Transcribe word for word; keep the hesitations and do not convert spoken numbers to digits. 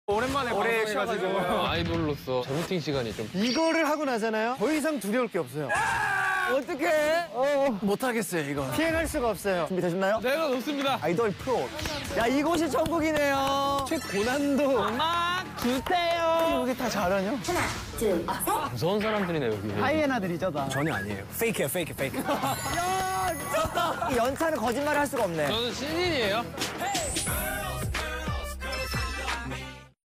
오랜만에 오래 방송해가지고 쉬어가지고. 아이돌로서 재부팅 시간이 좀. 이거를 하고 나잖아요. 더 이상 두려울 게 없어요. 어떡해? 어, 못하겠어요, 이거. 피해갈 수가 없어요. 준비되셨나요? 내가 높습니다. 아이돌 프로. 야, 이곳이 천국이네요. 최고난도. 음악 주세요. 여기 다 잘하냐? 하나, 둘, 셋. 무서운 사람들이네 여기. 하이에나들이죠, 다. 전혀 아니에요. 페이크야, 페이크, 페이크. 야, 미쳤다. 이 연차는 거짓말을 할 수가 없네. 저는 신인이에요.